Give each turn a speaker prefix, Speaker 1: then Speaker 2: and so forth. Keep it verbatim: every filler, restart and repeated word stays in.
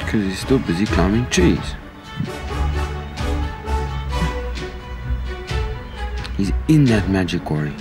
Speaker 1: Because he's still busy climbing trees. He's in that magic quarry.